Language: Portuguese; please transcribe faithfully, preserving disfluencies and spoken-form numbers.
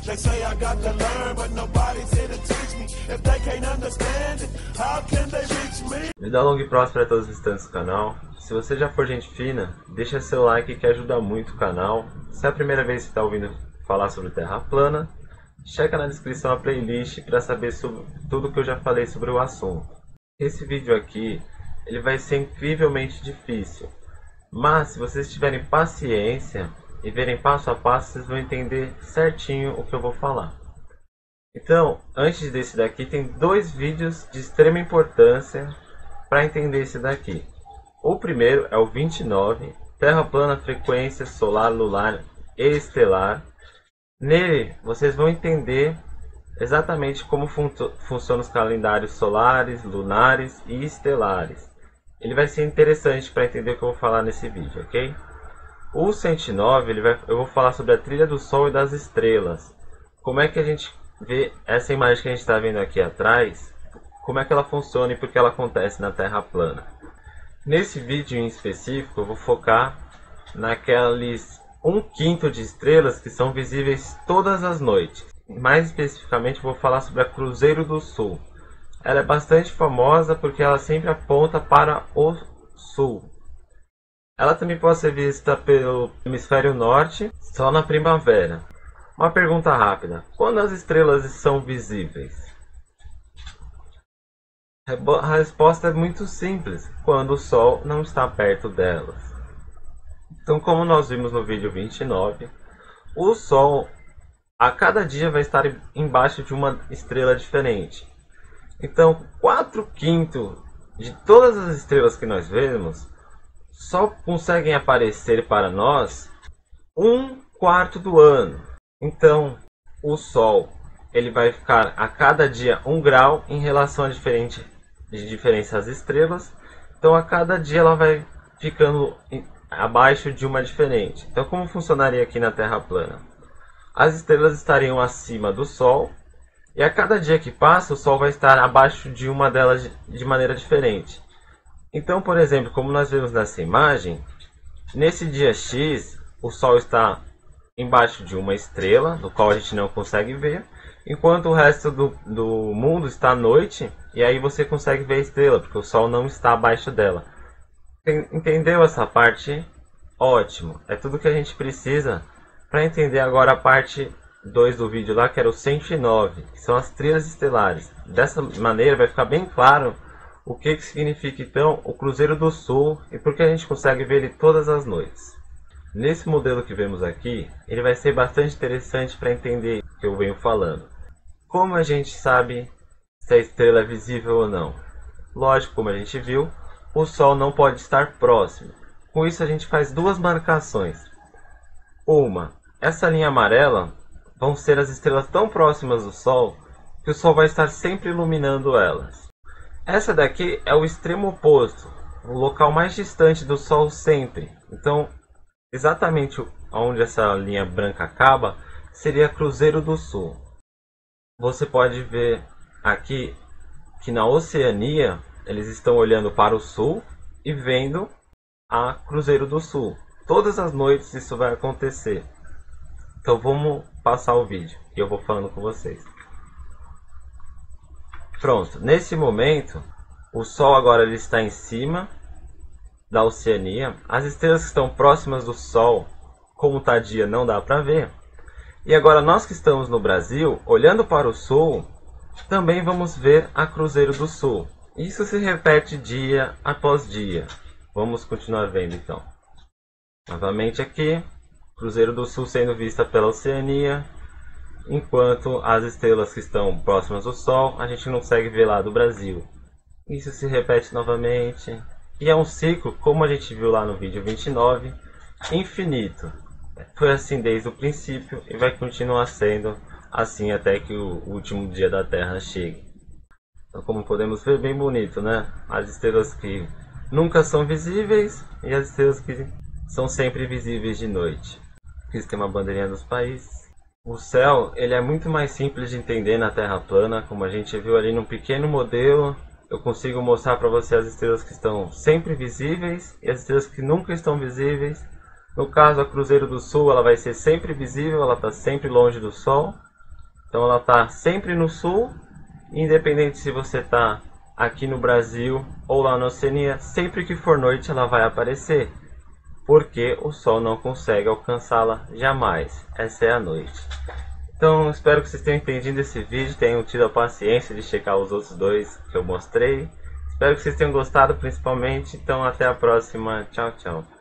They say I got to learn, but nobody's here to teach me. If they can't understand it, how can they reach me? Vida longa e próspera a todos os visitantes do canal. Se você já for gente fina, deixa seu like que ajuda muito o canal. Se é a primeira vez que está ouvindo falar sobre Terra plana, checa na descrição a playlist para saber sobre tudo que eu já falei sobre o assunto. Esse vídeo aqui, ele vai ser incrivelmente difícil, mas se vocês tiverem paciência e verem passo a passo, vocês vão entender certinho o que eu vou falar. Então, antes desse daqui, tem dois vídeos de extrema importância para entender esse daqui. O primeiro é o vinte e nove, Terra plana, frequência solar, lunar e estelar. Nele, vocês vão entender exatamente como fun funcionam os calendários solares, lunares e estelares. Ele vai ser interessante para entender o que eu vou falar nesse vídeo, ok? O cento e nove, ele vai, eu vou falar sobre a trilha do Sol e das estrelas. Como é que a gente vê essa imagem que a gente está vendo aqui atrás, como é que ela funciona e por que ela acontece na Terra plana. Nesse vídeo em específico, eu vou focar naqueles um quinto de estrelas que são visíveis todas as noites. Mais especificamente, vou falar sobre a Cruzeiro do Sul. Ela é bastante famosa porque ela sempre aponta para o sul. Ela também pode ser vista pelo hemisfério norte só na primavera. Uma pergunta rápida: quando as estrelas são visíveis? A resposta é muito simples: quando o Sol não está perto delas. Então, como nós vimos no vídeo vinte e nove, o Sol a cada dia vai estar embaixo de uma estrela diferente. Então, quatro quintos de todas as estrelas que nós vemos só conseguem aparecer para nós um quarto do ano. Então, o Sol ele vai ficar a cada dia um grau em relação a diferente de diferença às estrelas. Então, a cada dia ela vai ficando abaixo de uma diferente. Então, como funcionaria aqui na Terra plana? As estrelas estariam acima do Sol. E a cada dia que passa, o Sol vai estar abaixo de uma delas de maneira diferente. Então, por exemplo, como nós vemos nessa imagem, nesse dia X, o Sol está embaixo de uma estrela, do qual a gente não consegue ver, enquanto o resto do, do mundo está à noite, e aí você consegue ver a estrela, porque o Sol não está abaixo dela. Entendeu essa parte? Ótimo! É tudo que a gente precisa para entender agora a parte dois do vídeo lá, que era o cento e nove, que são as trilhas estelares. Dessa maneira vai ficar bem claro o que, que significa então o Cruzeiro do Sul e por que a gente consegue ver ele todas as noites. Nesse modelo que vemos aqui, ele vai ser bastante interessante para entender o que eu venho falando. Como a gente sabe se a estrela é visível ou não? Lógico, como a gente viu, o Sol não pode estar próximo. Com isso a gente faz duas marcações. Uma, essa linha amarela vão ser as estrelas tão próximas do Sol que o Sol vai estar sempre iluminando elas. Essa daqui é o extremo oposto, o local mais distante do Sol sempre. Então, exatamente onde essa linha branca acaba, seria Cruzeiro do Sul. Você pode ver aqui que na Oceania, eles estão olhando para o Sul e vendo a Cruzeiro do Sul. Todas as noites isso vai acontecer. Então vamos passar o vídeo e eu vou falando com vocês. Pronto, nesse momento o Sol agora ele está em cima da Oceania. As estrelas que estão próximas do Sol, como está dia, não dá para ver. E agora nós que estamos no Brasil, olhando para o Sul, também vamos ver a Cruzeiro do Sul. Isso se repete dia após dia. Vamos continuar vendo então. Novamente aqui, Cruzeiro do Sul sendo vista pela Oceania, enquanto as estrelas que estão próximas do Sol a gente não consegue ver lá do Brasil. Isso se repete novamente, e é um ciclo, como a gente viu lá no vídeo vinte e nove, infinito. Foi assim desde o princípio e vai continuar sendo assim até que o último dia da Terra chegue. Então, como podemos ver, bem bonito, né? As estrelas que nunca são visíveis e as estrelas que são sempre visíveis de noite. Aqui tem uma bandeirinha dos países. O céu ele é muito mais simples de entender na Terra plana, como a gente viu ali num pequeno modelo. Eu consigo mostrar para você as estrelas que estão sempre visíveis e as estrelas que nunca estão visíveis. No caso, a Cruzeiro do Sul ela vai ser sempre visível, ela está sempre longe do Sol. Então ela está sempre no sul, independente se você está aqui no Brasil ou lá na Oceania, sempre que for noite ela vai aparecer, porque o Sol não consegue alcançá-la jamais. Essa é a noite. Então espero que vocês tenham entendido esse vídeo, tenham tido a paciência de checar os outros dois que eu mostrei. Espero que vocês tenham gostado principalmente. Então até a próxima. Tchau, tchau.